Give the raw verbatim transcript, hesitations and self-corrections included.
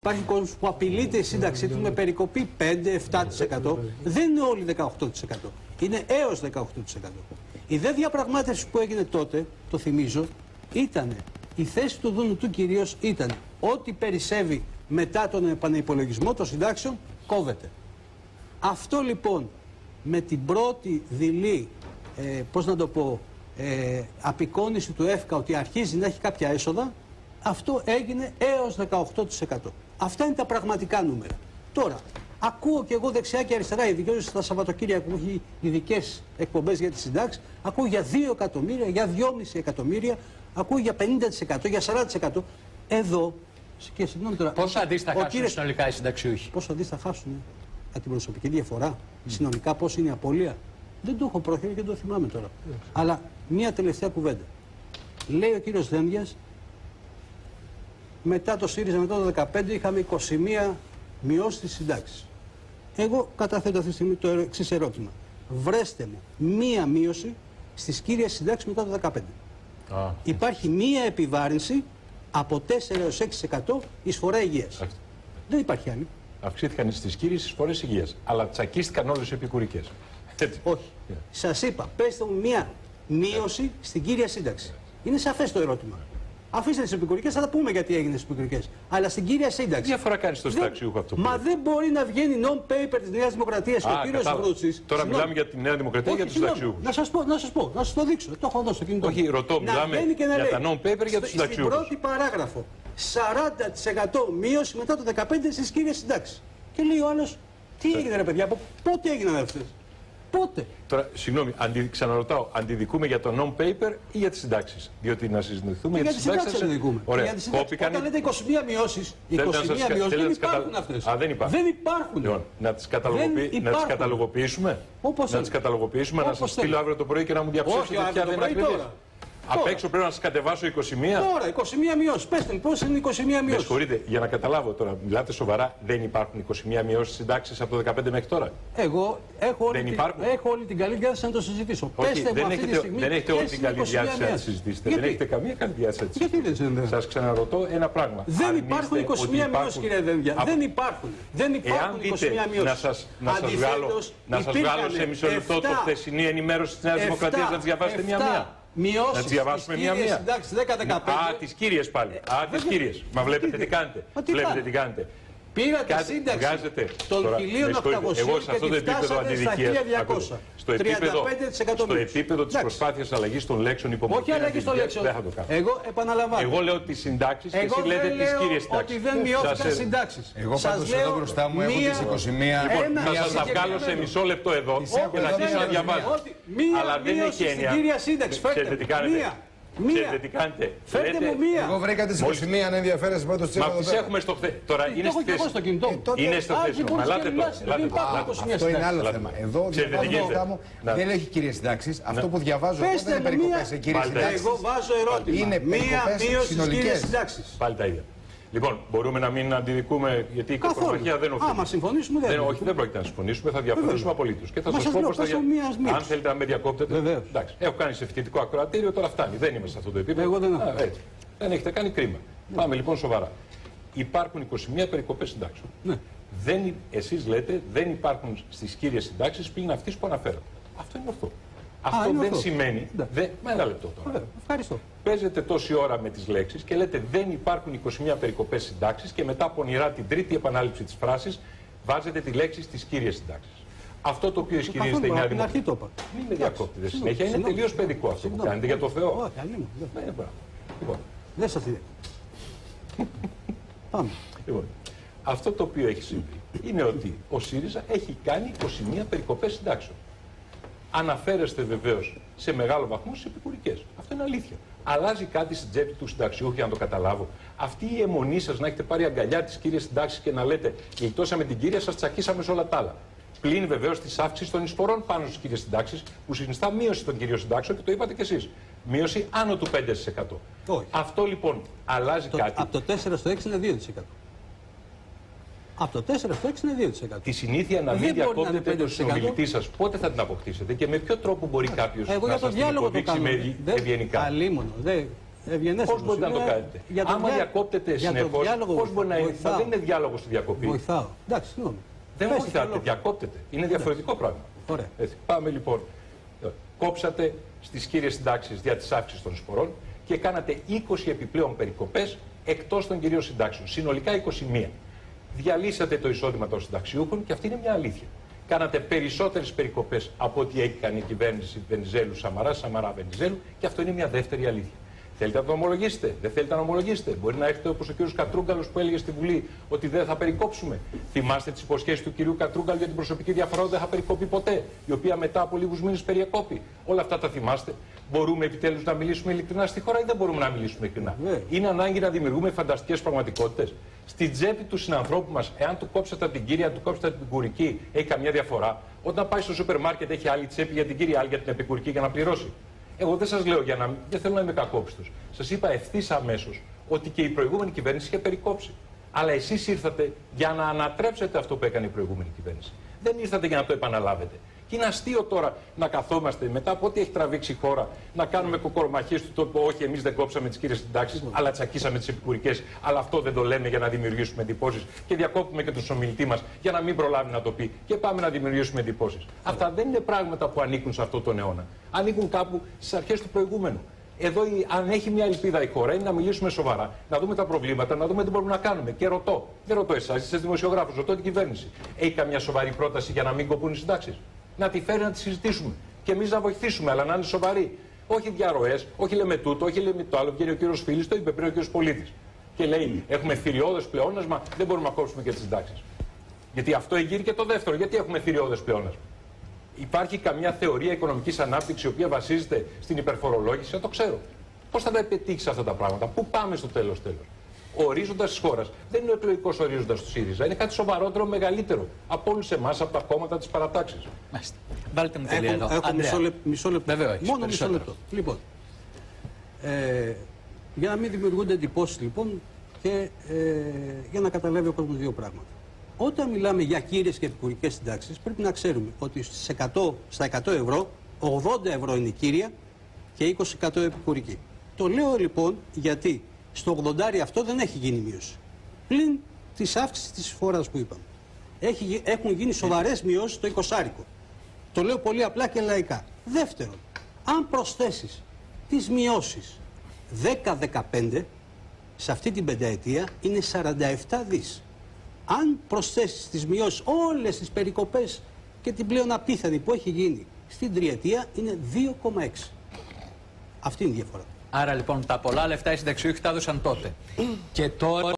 Υπάρχει κόσμος που απειλείται η σύνταξή του με περικοπή πέντε με επτά τοις εκατό. Δεν είναι όλοι δεκαοκτώ τοις εκατό. Είναι έως δεκαοκτώ τοις εκατό. Η δε διαπραγμάτευση που έγινε τότε, το θυμίζω, ήταν, η θέση του Δουνουτού κυρίως ήταν ότι περισσεύει μετά τον επανευπολογισμό των συντάξεων κόβεται. Αυτό λοιπόν με την πρώτη δειλή, ε, πώς να το πω, ε, απεικόνιση του ΕΦΚΑ ότι αρχίζει να έχει κάποια έσοδα, αυτό έγινε έως δεκαοκτώ τοις εκατό. Αυτά είναι τα πραγματικά νούμερα. Τώρα, ακούω και εγώ δεξιά και αριστερά, ειδικώς στα Σαββατοκύριακα που έχει ειδικές εκπομπές για τις συντάξεις, ακούω για δύο εκατομμύρια, για δυόμισι εκατομμύρια, ακούω για πενήντα τοις εκατό, για σαράντα τοις εκατό. Εδώ, και συγγνώμη τώρα. Πόσο αντίστοιχα χάσουν κύριε... συνολικά οι συνταξιούχοι? Πόσο αντίστοιχα χάσουν για την προσωπική διαφορά, mm. συνολικά πώς είναι η απώλεια. Δεν το έχω προχειρήσει και δεν το θυμάμαι τώρα. Mm. Αλλά μία τελευταία κουβέντα. Λέει ο κύριος Δένδιας, μετά το ΣΥΡΙΖΑ, μετά το δεκαπέντε, είχαμε είκοσι μία μειώσεις της συντάξης. Εγώ καταθέτω αυτή τη στιγμή το εξής ερώτημα. Βρέστε μου μία μείωση στις κύριες συντάξεις μετά το δεκαπέντε. Ah. Υπάρχει μία επιβάρυνση από τέσσερα έως έξι τοις εκατό εισφορά υγείας. Ah. Δεν υπάρχει άλλη. Αυξήθηκαν στις κύριες εισφορές υγείας, αλλά τσακίστηκαν όλες οι επικουρικές. Όχι. Yeah. Σας είπα, πέστε μου μία μείωση yeah. στην κύρια σύνταξη. Yeah. Είναι σαφές το ερώτημα. Αφήστε τις επικουρικές, θα τα πούμε γιατί έγινε στις επικουρικές. Αλλά στην κύρια σύνταξη. Τι διαφορά κάνει στο συνταξιούχο αυτό? Μα δεν μπορεί να βγαίνει non-paper της Νέας Δημοκρατίας και ο κύριος Βρούτσης. Τώρα συγνώ... μιλάμε για τη Νέα Δημοκρατία ή για τους συνταξιούχους? Να σας πω, να σας πω, να σας το δείξω. Το έχω δώσει στο κινητό. Όχι, ρωτώ, μιλάμε για λέει, τα non-paper για τους συνταξιούχους. Στην πρώτη παράγραφο, σαράντα τοις εκατό μείωση μετά το δεκαπέντε στις κύριες συντάξεις. Και λέει ο άλλος, τι έγινε ρε παιδιά, πότε έγιναν αυτές? Πότε? Τώρα, συγγνώμη, αντι, ξαναρωτάω, αντιδικούμε για το non-paper ή για τις συντάξεις? Διότι να συζητηθούμε για τις συντάξεις. Αντιδικούμε. Ωραία. Κόπηκαν... Όταν λέτε είκοσι μία μειώσεις, είκοσι μία μειώσεις δεν υπάρχουν κατα... αυτές. Α, δεν υπάρχουν. Δεν υπάρχουν. Λοιπόν, να τις, καταλογοποιη... να τις καταλογοποιήσουμε. Όπως να τις καταλογοποιήσουμε, Όπως να σας στείλω αύριο το πρωί και να μου διαψεύσετε ποια δεν είναι ακριβής. Απ' έξω πρέπει να σας κατεβάσω είκοσι μία. Τώρα, είκοσι μία μειώσεις. Πέστε μου, πώς είναι είκοσι μία μειώσεις? Με συγχωρείτε, για να καταλάβω τώρα, μιλάτε σοβαρά, δεν υπάρχουν είκοσι μία μειώσεις συντάξεις από το δεκαπέντε μέχρι τώρα? Εγώ έχω όλη, την, έχω όλη την καλή διάθεση να το συζητήσω. Όχι, Πέστε δεν, μου έχετε, αυτή τη στιγμή, δεν έχετε όλη την καλή διάθεση να τη συζητήσετε. Δεν έχετε καμία καλή διάθεση να τη συζητήσετε. Σας ξαναρωτώ ένα πράγμα. Δεν υπάρχουν είκοσι μία μειώσεις, κύριε Δένδια. Δεν υπάρχουν. Δεν υπάρχουν είκοσι μία μειώσεις. Να σας βγάλω σε μισό λεπτό το χθεσινή ενημέρωση της Νέας Δημοκρατίας να τις διαβάσετε μία-μία. Μειώσεις να τις διαβάσουμε μία-μία. Εντάξει, δέκα δεκαπέντε. Α, τις κύριες πάλι. Α, τις κύριες. Μα βλέπετε τι κάνετε. Βλέπετε τι κάνετε. Πήρατε σύνταξη των χίλια οκτακοσίων και τη φτάσατε στα χίλια διακόσια. Στο επίπεδο, στο επίπεδο της προσπάθειας αλλαγής των λέξεων υπομορφής. Όχι αλλαγής των λέξεων. Δεν θα το κάνω. Εγώ επαναλαμβάνω. Εγώ λέω τις συντάξεις και εσείς λέτε τις κύριες συντάξεις. Ότι δεν μειώθηκαν συντάξεις. Εγώ πάντως εδώ μπροστά μου έχω τις είκοσι μία. Λοιπόν, θα σας τα βγάλω σε μισό λεπτό εδώ και θα αρχίσω να διαβάζω. Αλλά δεν έχει έννοια. Ξέρετε τι κάνετε? Ξέρετε τι κάνετε? Φέρτε μου μία. Εγώ βρήκα τις είκοσι μία αν ενδιαφέρεσαι πρώτος τσίπρα. Μα τις έχουμε στο χθες. Τώρα είναι στη θέση. Είναι στο θέση. Ελάτε τώρα. Αυτό είναι άλλο θέμα. Εδώ δεν έχει κυρίες συντάξεις. Αυτό που διαβάζω εγώ δεν είναι περικοπές σε κυρίες συντάξεις. Εγώ βάζω ερώτημα. Είναι περικοπές συνολικές. Πάλι τα ίδια. Λοιπόν, μπορούμε να μην αντιδικούμε, γιατί η κακομαχία δεν οφείλει. Άμα συμφωνήσουμε, δεν, δεν Όχι, δεν πρόκειται να συμφωνήσουμε, θα διαφωνήσουμε απολύτως. Και θα σας πω πώς θα διαφωνήσουμε. Αν θέλετε να με διακόπτετε. Εντάξει, έχω κάνει σε φοιτητικό ακροατήριο, τώρα φτάνει. Δεν είμαι σε αυτό το επίπεδο. Εγώ δεν έχω. Έτσι. Δεν έχετε κάνει κρίμα. Ναι. Πάμε λοιπόν σοβαρά. Υπάρχουν είκοσι μία περικοπές συντάξεων. Ναι. Δεν, εσείς λέτε δεν υπάρχουν στις κύριες συντάξεις πλην αυτής που αναφέρατε. Αυτό είναι ορθό. Αυτό δεν αυτό. σημαίνει. Δε... Μα ένα λεπτό τώρα. Βέβαια, ευχαριστώ. Παίζετε τόση ώρα με τις λέξεις και λέτε δεν υπάρχουν είκοσι μία περικοπές συντάξεις και μετά πονηρά την τρίτη επανάληψη της φράσης βάζετε τη λέξη στις κύριες συντάξεις. Αυτό το οποίο ισχυρίζεται η Νέα Δημοκρατία. Μην με διακόπτετε συνέχεια. Είναι τελείως παιδικό αυτό που κάνετε για το Θεό. Δεν σας είδε. Πάμε. Λοιπόν, αυτό το οποίο έχει συμβεί είναι ότι ο ΣΥΡΙΖΑ έχει κάνει είκοσι μία περικοπές συντάξεων. Αναφέρεστε βεβαίως σε μεγάλο βαθμό στις επικουρικές. Αυτό είναι αλήθεια. Αλλάζει κάτι στην τσέπη του συνταξιούχου για να το καταλάβω. Αυτή η αιμονή σας να έχετε πάρει αγκαλιά τις κύριες συντάξεις και να λέτε γλιτώσαμε την κύρια, σας τσακίσαμε σε όλα τα άλλα. Πλην βεβαίως της αύξησης των εισφορών πάνω στις κύριες συντάξεις, που συνιστά μείωση των κυρίων συντάξεων και το είπατε κι εσείς. Μείωση άνω του πέντε τοις εκατό. Όχι. Αυτό λοιπόν αλλάζει το, κάτι. Από το τέσσερα στο έξι είναι δύο τοις εκατό. Από το τέσσερα στο έξι είναι δύο τοις εκατό. Τη συνήθεια να μην διακόπτετε τον συνομιλητή σας, πότε θα την αποκτήσετε και με ποιο τρόπο μπορεί κάποιος να σας την υποδείξει με ευγενικά? Καλήμονο. Πώς μπορείτε να το κάνετε? Άμα διακόπτετε συνεχώς, πώς μπορεί να είναι? Δεν είναι διάλογο στη διακοπή. Βοηθάω. Εντάξει, συγγνώμη. Δεν βοηθάτε, διακόπτετε. Είναι διαφορετικό πράγμα. Έτσι. Πάμε λοιπόν. Κόψατε στις κύριες συντάξεις δια της αύξησης των εισφορών και κάνατε είκοσι επιπλέον περικοπές εκτός των κυρίων συντάξεων. Συνολικά είκοσι μία. Διαλύσατε το εισόδημα των συνταξιούχων και αυτή είναι μια αλήθεια. Κάνατε περισσότερες περικοπές από ό,τι έχει κάνει η κυβέρνηση Βενιζέλου Σαμαρά, Σαμαρά Βενιζέλου και αυτό είναι μια δεύτερη αλήθεια. Θέλετε να το ομολογήσετε, δεν θέλετε να ομολογήσετε? Μπορεί να έχετε όπως ο κ. Κατρούγκαλος που έλεγε στη Βουλή ότι δεν θα περικόψουμε. Θυμάστε τις υποσχέσεις του κ. Κατρούγκαλου για την προσωπική διαφορά ότι δεν θα περικοπεί ποτέ, η οποία μετά από λίγους μήνες περιεκόπη. Όλα αυτά τα θυμάστε? Μπορούμε επιτέλους να μιλήσουμε ειλικρινά στη χώρα ή δεν μπορούμε να μιλήσουμε ειλικρινά? Yeah. Είναι ανάγκη να δημιουργούμε φανταστικές πραγματικότητες. Στην τσέπη του συνανθρώπου μας, εάν του κόψετε την κύρια, του κόψετε την επικουρική, έχει καμιά διαφορά? Όταν πάει στο σούπερ μάρκετ, έχει άλλη τσέπη για την κύρια, άλλη για την επικουρική για να πληρώσει? Εγώ δεν σας λέω για να. Δεν θέλω να είμαι κακόπιστος. Σας είπα ευθύς αμέσως ότι και η προηγούμενη κυβέρνηση είχε περικόψει. Αλλά εσείς ήρθατε για να ανατρέψετε αυτό που έκανε η προηγούμενη κυβέρνηση. Δεν ήρθατε για να το επαναλάβετε. Και είναι αστείο τώρα να καθόμαστε μετά από ό,τι έχει τραβήξει η χώρα να κάνουμε κοκορομαχίες του τόπου. Όχι, εμείς δεν κόψαμε τις κύριες συντάξεις, αλλά τσακίσαμε τις επικουρικές. Αλλά αυτό δεν το λέμε για να δημιουργήσουμε εντυπώσεις. Και διακόπτουμε και τον ομιλητή μας για να μην προλάβει να το πει. Και πάμε να δημιουργήσουμε εντυπώσεις. Αυτά δεν είναι πράγματα που ανήκουν σε αυτόν τον αιώνα. Ανήκουν κάπου στις αρχές του προηγούμενου. Εδώ, αν έχει μια ελπίδα η χώρα, είναι να μιλήσουμε σοβαρά, να δούμε τα προβλήματα, να δούμε τι μπορούμε να κάνουμε. Και ρωτώ, δεν ρωτώ εσάς, είστε δημοσιογράφος, ρωτώ την κυβέρνηση. Έχει καμιά σοβαρή πρόταση για να μην κοπούν οι συντάξεις? Να τη φέρει να τη συζητήσουμε. Και εμείς να βοηθήσουμε, αλλά να είναι σοβαρή. Όχι διαρροές, όχι λέμε τούτο, όχι λέμε το άλλο. Βγαίνει ο κύριος Φίλης, το είπε πριν ο κύριος Πολίτης. Και λέει: έχουμε θηριώδες πλεόνασμα, δεν μπορούμε να κόψουμε και τις συντάξεις. Γιατί αυτό εγείρει και το δεύτερο. Γιατί έχουμε θηριώδες πλεόνασμα? Υπάρχει καμιά θεωρία οικονομικής ανάπτυξης η οποία βασίζεται στην υπερφορολόγηση? Δεν το ξέρω. Πώς θα τα επιτύχει αυτά τα πράγματα? Πού πάμε στο τέλος τέλος? Ο ορίζοντας της χώρας δεν είναι ο εκλογικός ορίζοντας του ΣΥΡΙΖΑ. Είναι κάτι σοβαρότερο, μεγαλύτερο από όλους εμάς, από τα κόμματα της παρατάξης. Μάλιστα. Βάλτε μου τελεία εδώ. Έχω μισό λεπτό. Μισό λεπτό. Βέβαια, έχεις, μόνο μισό λεπτό. Λοιπόν, ε, για να μην δημιουργούνται εντυπώσεις λοιπόν και ε, για να καταλάβει ο κόσμος δύο πράγματα. Όταν μιλάμε για κύριες και επικουρικές συντάξεις, πρέπει να ξέρουμε ότι στις εκατό, στα εκατό ευρώ, ογδόντα ευρώ είναι η κύρια και είκοσι τοις εκατό επικουρική. Το λέω λοιπόν γιατί στο ογδόντα αυτό δεν έχει γίνει μείωση. Πλην της αύξησης της φόρας που είπαμε. Έχει, έχουν γίνει σοβαρές μειώσεις στο είκοσι. Το λέω πολύ απλά και λαϊκά. Δεύτερον, αν προσθέσεις τις μειώσεις δέκα δεκαπέντε, σε αυτή την πενταετία είναι σαράντα επτά δις. Αν προσθέσεις τις μειώσεις, όλες τις περικοπές και την πλέον απίθανη που έχει γίνει στην τριετία, είναι δύο κόμμα έξι. Αυτή είναι η διαφορά. Άρα λοιπόν τα πολλά λεφτά οι συνταξιούχοι τα έδωσαν τότε. Και τώρα